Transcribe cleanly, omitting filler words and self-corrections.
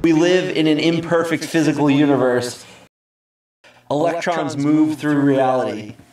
We live in an imperfect physical universe. Electrons move through reality.